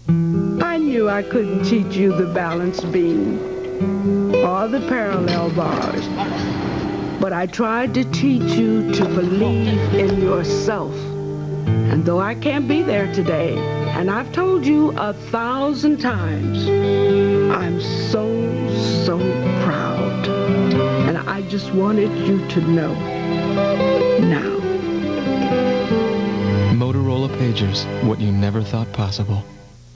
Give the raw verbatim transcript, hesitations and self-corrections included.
I knew I couldn't teach you the balance beam or the parallel bars, but I tried to teach you to believe in yourself. And though I can't be there today, and I've told you a thousand times, I'm so, so proud. And I just wanted you to know now. Motorola Pagers, what you never thought possible.